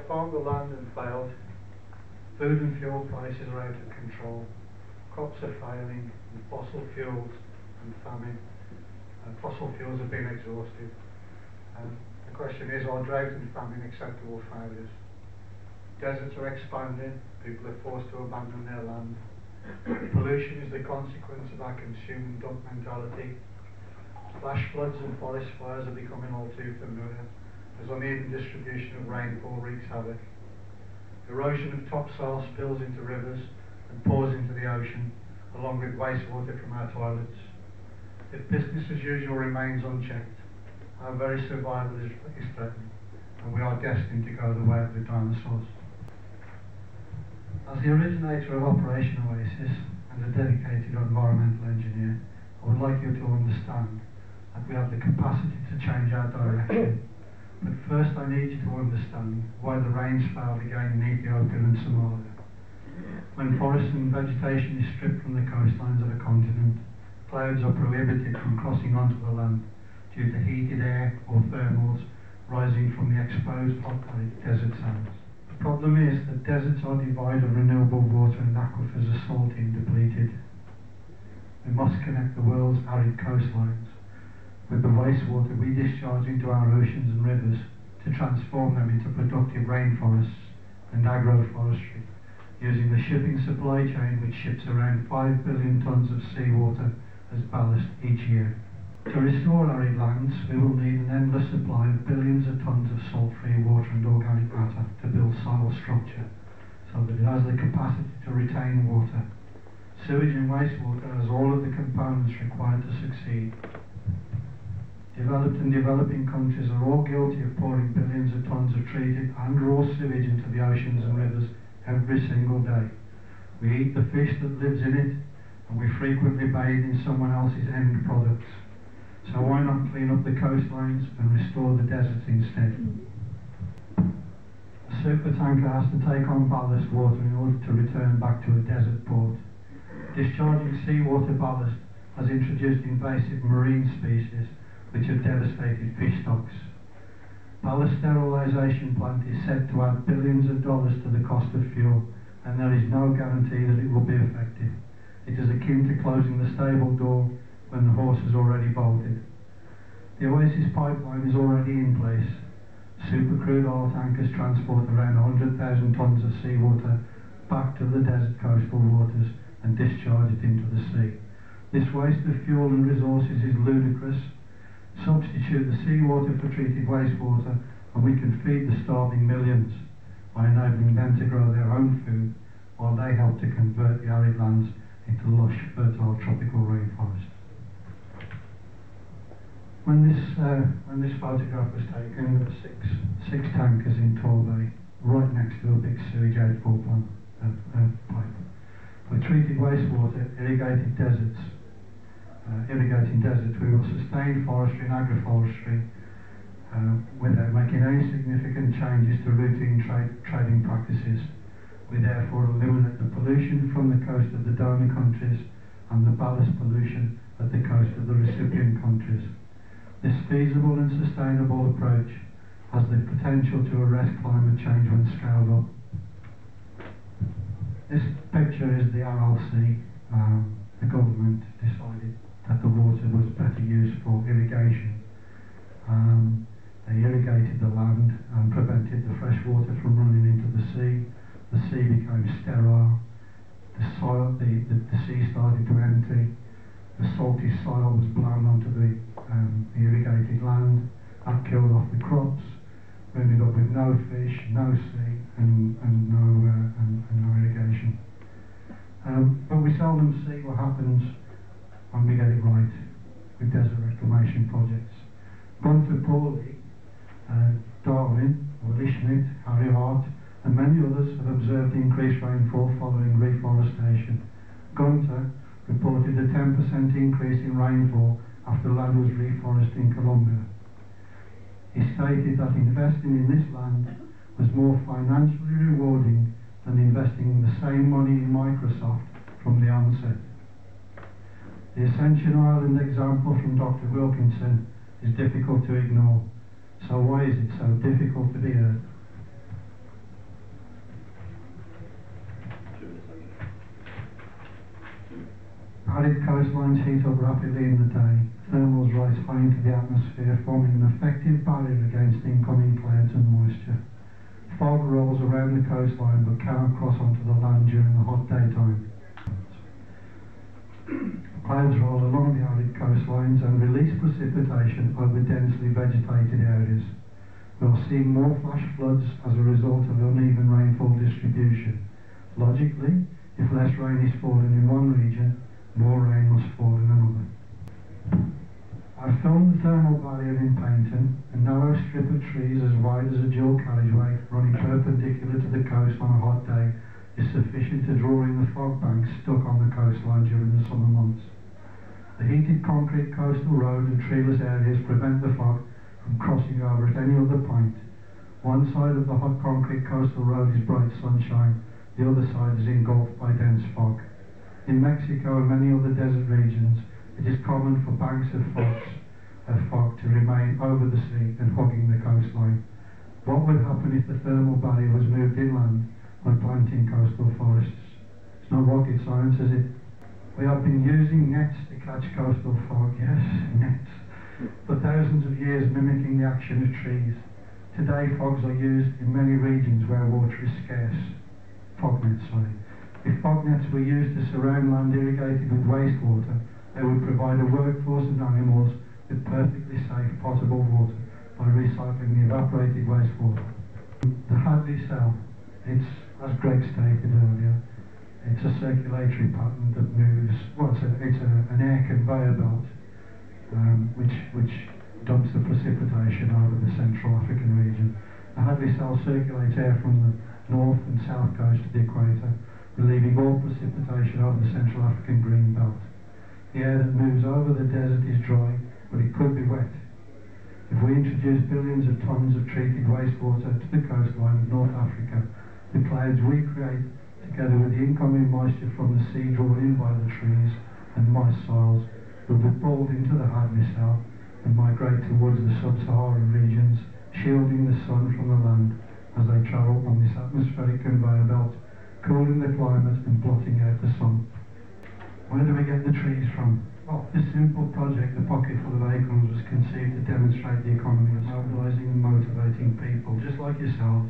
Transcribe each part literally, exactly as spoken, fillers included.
farmed the land and failed. Food and fuel prices are out of control. Crops are failing, and fossil fuels and famine. Uh, fossil fuels have been exhausted. Um, the question is, are drought and famine acceptable failures? Deserts are expanding. People are forced to abandon their land. Pollution is the consequence of our consume and dump mentality. Flash floods and forest fires are becoming all too familiar, as uneven distribution of rainfall wreaks havoc. Erosion of topsoil spills into rivers and pours into the ocean, along with wastewater from our toilets. If business as usual remains unchecked, our very survival is, is threatened, and we are destined to go the way of the dinosaurs. As the originator of Operation OASIS and a dedicated environmental engineer, I would like you to understand that we have the capacity to change our direction. But first I need you to understand why the rains failed again in Ethiopia and Somalia. When forest and vegetation is stripped from the coastlines of a continent, clouds are prohibited from crossing onto the land due to heated air or thermals rising from the exposed hot desert sands. The problem is that deserts are devoid of renewable water and aquifers are salty and depleted. We must connect the world's arid coastlines with the wastewater we discharge into our oceans and rivers to transform them into productive rainforests and agroforestry, using the shipping supply chain which ships around five billion tonnes of seawater as ballast each year. To restore arid lands, we will need an endless supply of billions of tonnes of salt-free water and organic matter to build soil structure so that it has the capacity to retain water. Sewage and wastewater has all of the components required to succeed. Developed and developing countries are all guilty of pouring billions of tonnes of treated and raw sewage into the oceans and rivers every single day. We eat the fish that lives in it, and we frequently bathe in someone else's end products. So why not clean up the coastlines and restore the deserts instead? A supertanker has to take on ballast water in order to return back to a desert port. Discharging seawater ballast has introduced invasive marine species which have devastated fish stocks. Ballast sterilisation plant is said to add billions of dollars to the cost of fuel, and there is no guarantee that it will be effective. It is akin to closing the stable door when the horse has already bolted. The OASIS pipeline is already in place. Supercrude oil tankers transport around one hundred thousand tonnes of seawater back to the desert coastal waters and discharge it into the sea. This waste of fuel and resources is ludicrous. Substitute the seawater for treated wastewater and we can feed the starving millions by enabling them to grow their own food while they help to convert the arid lands into lush, fertile tropical rainforests. When this, uh, when this photograph was taken, there were six, six tankers in Torbay, right next to a big sewage outfall plant, uh, uh, pipe. For treated wastewater, irrigated deserts, Uh, irrigating deserts, we will sustain forestry and agroforestry uh, without making any significant changes to routine trade, trading practices. We therefore eliminate the pollution from the coast of the donor countries and the ballast pollution at the coast of the recipient countries. This feasible and sustainable approach has the potential to arrest climate change when scaled up. This picture is the R L C. Um, the government decided that the water was better used for irrigation. Um, they irrigated the land and prevented the fresh water from running into the sea. The sea became sterile. The soil, the, the, the sea started to empty. The salty soil was blown onto the, um, the irrigated land. That killed off the crops. We ended up with no fish, no sea, and, and, no, uh, and, and no irrigation. Um, but we seldom see what happens when we get it right with desert reclamation projects. Gunther Pauli, uh, Darwin, Willie Schmidt, Harry Hart, and many others have observed increased rainfall following reforestation. Gunther reported a ten percent increase in rainfall after land was reforested in Colombia. He stated that investing in this land was more financially rewarding than investing the same money in Microsoft from the onset. The Ascension Island example from Doctor Wilkinson is difficult to ignore. So why is it so difficult to be heard? Arid coastlines heat up rapidly in the day. Thermals rise high into the atmosphere, forming an effective barrier against incoming clouds and moisture. Fog rolls around the coastline but cannot cross onto the land during the hot daytime. Clouds roll along the arid coastlines and release precipitation over densely vegetated areas. We are seeing more flash floods as a result of uneven rainfall distribution. Logically, if less rain is falling in one region, more rain must fall in another. I filmed the thermal barrier in Paynton, a narrow strip of trees as wide as a dual carriageway running perpendicular to the coast on a hot day is sufficient to draw in the fog banks stuck on the coastline during the summer months. The heated concrete coastal road and treeless areas prevent the fog from crossing over at any other point. One side of the hot concrete coastal road is bright sunshine, the other side is engulfed by dense fog. In Mexico and many other desert regions, it is common for banks of fog, of fog to remain over the sea and hugging the coastline. What would happen if the thermal barrier was moved inland by planting coastal forests? It's not rocket science, is it? We have been using nets to catch coastal fog, yes, nets, for thousands of years, mimicking the action of trees. Today, fogs are used in many regions where water is scarce. Fog nets, sorry. If fog nets were used to surround land irrigated with wastewater, they would provide a workforce of animals with perfectly safe potable water by recycling the evaporated wastewater. The Hadley cell, it's, as Greg stated earlier, it's a circulatory pattern that moves, well, it's, a, it's a, an air conveyor belt um, which, which dumps the precipitation over the Central African region. The Hadley cell circulates air from the north and south coast to the equator, relieving all precipitation over the Central African green belt. The air that moves over the desert is dry, but it could be wet. If we introduce billions of tons of treated wastewater to the coastline of North Africa, the clouds we create, together with the incoming moisture from the sea drawn in by the trees and moist soils, will be pulled into the Hadley cell and migrate towards the sub-Saharan regions, shielding the sun from the land as they travel on this atmospheric conveyor belt, cooling the climate and blotting out the sun. Where do we get the trees from? Well, this simple project, the Pocketful of Acorns, was conceived to demonstrate the economy of mobilising and motivating people, just like yourselves,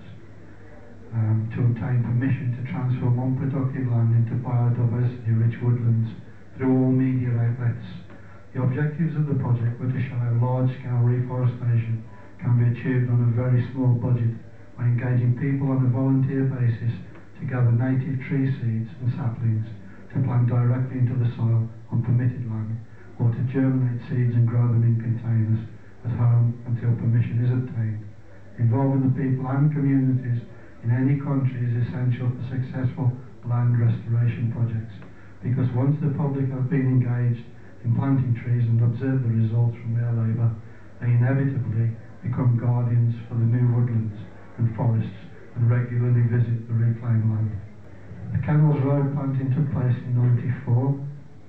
Um, to obtain permission to transform unproductive land into biodiversity-rich woodlands through all media outlets. The objectives of the project were to show how large-scale reforestation can be achieved on a very small budget by engaging people on a volunteer basis to gather native tree seeds and saplings to plant directly into the soil on permitted land, or to germinate seeds and grow them in containers at home until permission is obtained. Involving the people and communities in any country is essential for successful land restoration projects, because once the public have been engaged in planting trees and observed the results from their labour, they inevitably become guardians for the new woodlands and forests and regularly visit the reclaimed land. The Kennels Road planting took place in ninety-four.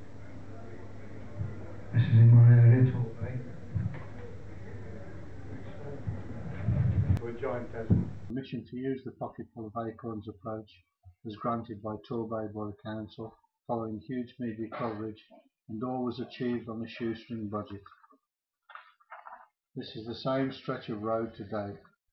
This is in my area, Torbay. To a giant desert. Permission to use the Pocketful of Acorns approach was granted by Torbay Borough Council following huge media coverage, and all was achieved on a shoestring budget. This is the same stretch of road today.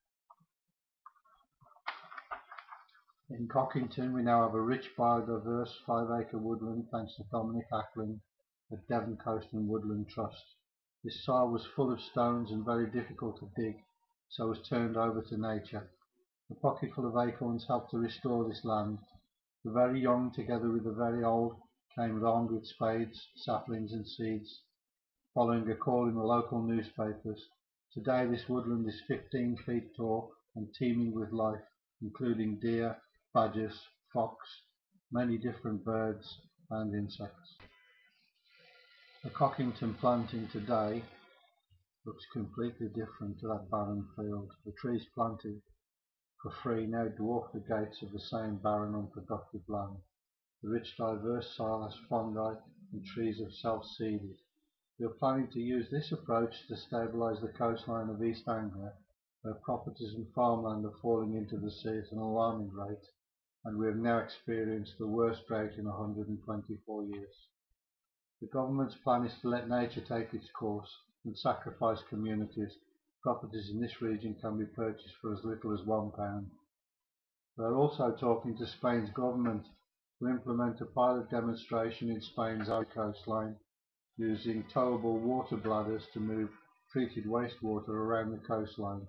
In Cockington we now have a rich biodiverse five acre woodland thanks to Dominic Ackland at Devon Coast and Woodland Trust. This soil was full of stones and very difficult to dig, so was turned over to nature. The Pocketful of Acorns helped to restore this land. The very young, together with the very old, came armed with spades, saplings and seeds, following a call in the local newspapers. Today this woodland is fifteen feet tall and teeming with life, including deer, badgers, fox, many different birds and insects. The Cockington planting today looks completely different to that barren field. The trees planted for free now dwarf the gates of the same barren, unproductive land. The rich, diverse soil has fungi and trees have self-seeded. We are planning to use this approach to stabilise the coastline of East Anglia, where properties and farmland are falling into the sea at an alarming rate, and we have now experienced the worst drought in one hundred twenty-four years. The government's plan is to let nature take its course and sacrifice communities. Properties in this region can be purchased for as little as one pound. We are also talking to Spain's government to implement a pilot demonstration in Spain's coastline using towable water bladders to move treated wastewater around the coastline.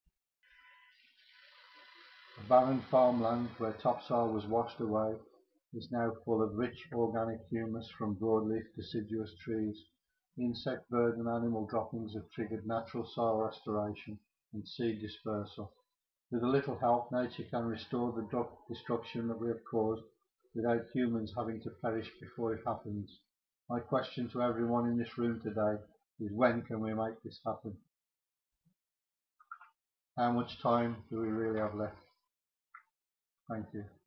The barren farmland where topsoil was washed away is now full of rich organic humus from broadleaf deciduous trees. Insect, bird and animal droppings have triggered natural soil restoration and seed dispersal. With a little help, nature can restore the destruction that we have caused without humans having to perish before it happens. My question to everyone in this room today is, when can we make this happen? How much time do we really have left? Thank you.